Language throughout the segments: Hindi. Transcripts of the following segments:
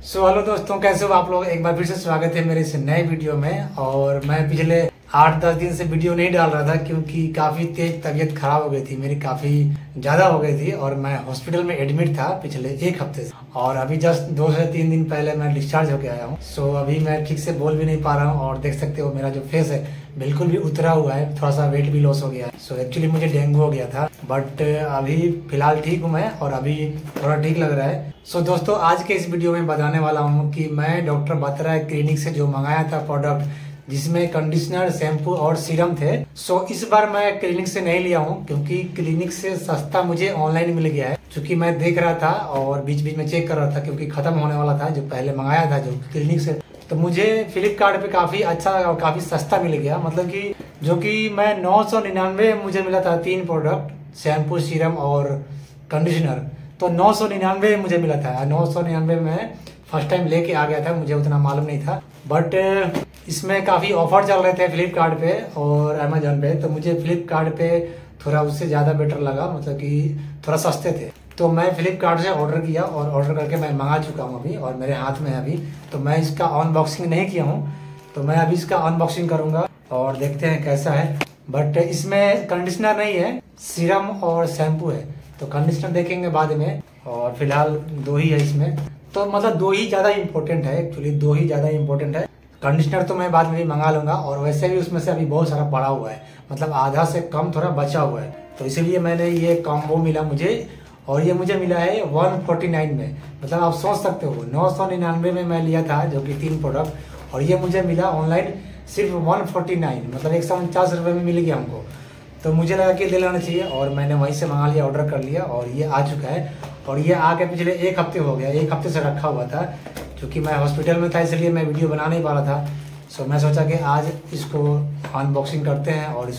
हेलो दोस्तों, कैसे हो आप लोग। एक बार फिर से स्वागत है मेरे इस नए वीडियो में। और मैं पिछले 8-10 दिन से वीडियो नहीं डाल रहा था क्योंकि काफी तेज तबीयत खराब हो गई थी मेरी, काफी ज्यादा हो गई थी और मैं हॉस्पिटल में एडमिट था पिछले 1 हफ्ते से। और अभी जस्ट 2 से 3 दिन पहले मैं डिस्चार्ज होके आया हूँ। सो अभी मैं ठीक से बोल भी नहीं पा रहा हूँ और देख सकते हो मेरा जो फेस है बिल्कुल भी उतरा हुआ है, थोड़ा सा वेट भी लॉस हो गया है। सो एक्चुअली मुझे डेंगू हो गया था, बट अभी फिलहाल ठीक हूँ मैं और अभी थोड़ा ठीक लग रहा है। सो दोस्तों, आज के इस वीडियो में बताने वाला हूँ कि मैं डॉक्टर बत्रा क्लिनिक से जो मंगाया था प्रोडक्ट, जिसमें कंडीशनर, शैम्पू और सीरम थे। सो इस बार मैं क्लिनिक से नहीं लिया हूँ क्योंकि क्लिनिक से सस्ता मुझे ऑनलाइन मिल गया है। क्योंकि मैं देख रहा था और बीच बीच में चेक कर रहा था क्योंकि खत्म होने वाला था जो पहले मंगाया था जो क्लिनिक से। तो मुझे फ्लिपकार्ट पे काफी अच्छा और काफी सस्ता मिल गया, मतलब कि जो कि मैं 999 मुझे मिला था 3 प्रोडक्ट, शैम्पू, सीरम और कंडीशनर। तो 999 मुझे मिला था। 999 में फर्स्ट टाइम लेके आ गया था, मुझे उतना मालूम नहीं था। बट इसमें काफी ऑफर चल रहे थे फ्लिपकार्ट पे और अमेजोन पे, तो मुझे फ्लिपकार्ट पे थोड़ा उससे ज्यादा बेटर लगा, मतलब कि थोड़ा सस्ते थे। तो मैं फ्लिपकार्ट से ऑर्डर किया और ऑर्डर करके मैं मंगा चुका हूँ अभी और मेरे हाथ में है अभी। तो मैं इसका अनबॉक्सिंग नहीं किया हूँ, तो मैं अभी इसका अनबॉक्सिंग करूंगा और देखते हैं कैसा है। बट इसमें कंडीशनर नहीं है, सीरम और शैम्पू है। तो कंडीशनर देखेंगे बाद में, और फिलहाल 2 ही है इसमें। तो मतलब 2 ही ज्यादा इम्पोर्टेंट है, एक्चुअली 2 ही ज्यादा इम्पोर्टेंट है। कंडीशनर तो मैं बाद में भी मंगा लूंगा और वैसे भी उसमें से अभी बहुत सारा पड़ा हुआ है, मतलब आधा से कम थोड़ा बचा हुआ है। तो इसीलिए मैंने ये कॉम्बो मिला मुझे, और ये मुझे मिला है 149 में। मतलब आप सोच सकते हो 999 में मैं लिया था जो कि 3 प्रोडक्ट, और ये मुझे मिला ऑनलाइन सिर्फ 149, मतलब 149 रुपये में मिल गया हमको। तो मुझे लगा कि ले लेना चाहिए और मैंने वहीं से मंगा लिया, ऑर्डर कर लिया और ये आ चुका है। और ये आके पिछले 1 हफ्ते हो गया, 1 हफ्ते से रखा हुआ था क्योंकि मैं हॉस्पिटल में था, इसलिए मैं वीडियो बना नहीं पा रहा था। सो मैं सोचा कि आज इसको अनबॉक्सिंग करते हैं और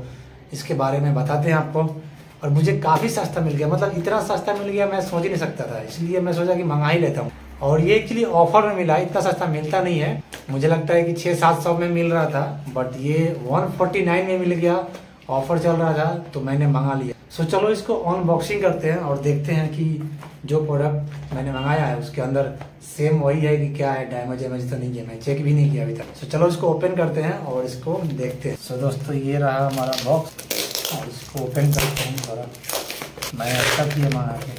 इसके बारे में बताते हैं आपको। और मुझे काफ़ी सस्ता मिल गया, मतलब इतना सस्ता मिल गया मैं सोच ही नहीं सकता था, इसलिए मैं सोचा कि मंगा ही लेता हूँ। और ये एक्चुअली ऑफर में मिला, इतना सस्ता मिलता नहीं है। मुझे लगता है कि 600-700 में मिल रहा था, बट ये 149 में मिल गया, ऑफर चल रहा था तो मैंने मंगा लिया। सो चलो इसको अनबॉक्सिंग करते हैं और देखते हैं कि जो प्रोडक्ट मैंने मंगाया है उसके अंदर सेम वही है कि क्या है, डैमेज तो नहीं है, मैं चेक भी नहीं किया अभी तक। सो चलो इसको ओपन करते हैं और इसको देखते हैं। सो दोस्तों, ये रहा हमारा बॉक्स और इसको ओपन करते हैं थोड़ा। मैं अच्छा किया मंगा के,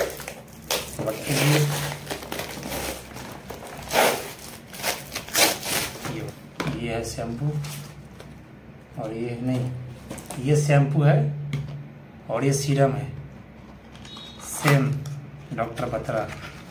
ये है शैम्पू और ये नहीं, ये शैम्पू है और ये सीरम है, सेम डॉक्टर बत्रा,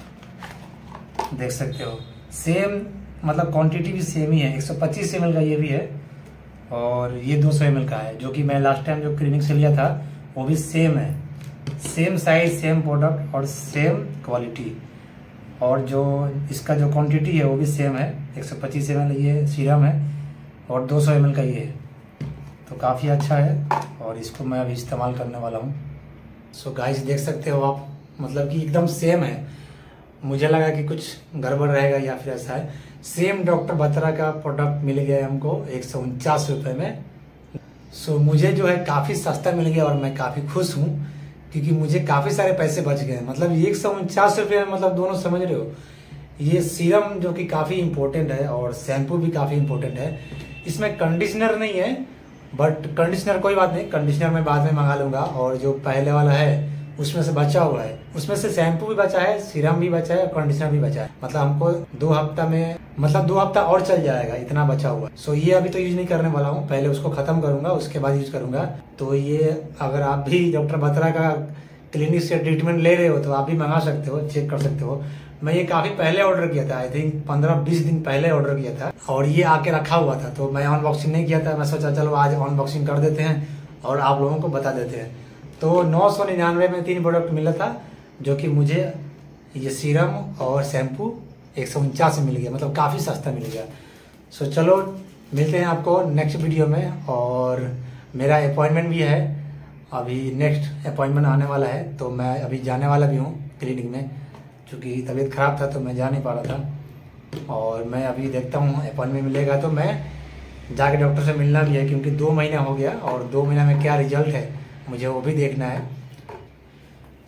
देख सकते हो सेम, मतलब क्वांटिटी भी सेम ही है। 125 ml का ये भी है और ये 200 ml का है, जो कि मैं लास्ट टाइम जो क्लिनिक से लिया था वो भी सेम है, सेम साइज, सेम प्रोडक्ट और सेम क्वालिटी। और जो इसका जो क्वांटिटी है वो भी सेम है, 125 ml ये सीरम है और 200 ml का ये है। तो काफ़ी अच्छा है और इसको मैं अभी इस्तेमाल करने वाला हूँ। सो गाइस, देख सकते हो आप, मतलब कि एकदम सेम है। मुझे लगा कि कुछ गड़बड़ रहेगा या फिर ऐसा है। सेम डॉक्टर बत्रा का प्रोडक्ट मिल गया है हमको 149 रुपये में। सो मुझे जो है काफ़ी सस्ता मिल गया और मैं काफ़ी खुश हूँ क्योंकि मुझे काफ़ी सारे पैसे बच गए। मतलब 149 रुपये में, मतलब दोनों समझ रहे हो। ये सीरम जो कि काफ़ी इम्पोर्टेंट है और शैम्पू भी काफ़ी इम्पोर्टेंट है। इसमें कंडीशनर नहीं है, बट कंडीशनर कोई बात नहीं, कंडीशनर मैं बाद में मंगा लूंगा। और जो पहले वाला है उसमें से बचा हुआ है, उसमें से शैम्पू भी बचा है, सीरम भी बचा है और कंडीशनर भी बचा है। मतलब हमको 2 हफ्ता में, मतलब 2 हफ्ता और चल जाएगा, इतना बचा हुआ है। सो ये अभी तो यूज नहीं करने वाला हूँ, पहले उसको खत्म करूंगा उसके बाद यूज करूंगा। तो ये अगर आप भी डॉक्टर बत्रा का क्लिनिक से ट्रीटमेंट ले रहे हो तो आप भी मंगा सकते हो, चेक कर सकते हो। मैं ये काफी पहले ऑर्डर किया था, आई थिंक 15-20 दिन पहले ऑर्डर किया था और ये आके रखा हुआ था। तो मैं अनबॉक्सिंग नहीं किया था, मैं सोचा चलो आज अनबॉक्सिंग कर देते हैं और आप लोगों को बता देते हैं। तो 999 में 3 प्रोडक्ट मिला था, जो कि मुझे ये सीरम और शैम्पू 149 में मिल गया, मतलब काफ़ी सस्ता मिल गया। सो चलो मिलते हैं आपको नेक्स्ट वीडियो में। और मेरा अपॉइंटमेंट भी है, अभी नेक्स्ट अपॉइंटमेंट आने वाला है, तो मैं अभी जाने वाला भी हूँ क्लिनिक में, क्योंकि तबीयत ख़राब था तो मैं जा नहीं पा रहा था। और मैं अभी देखता हूँ अपॉइंटमेंट मिलेगा तो मैं जाके डॉक्टर से मिलना भी है, क्योंकि 2 महीना हो गया और 2 महीना में क्या रिजल्ट है मुझे वो भी देखना है।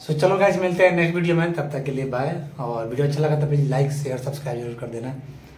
सो चलो गाइस, मिलते हैं नेक्स्ट वीडियो में, तब तक के लिए बाय। और वीडियो अच्छा लगा तो प्लीज लाइक शेयर सब्सक्राइब जरूर कर देना।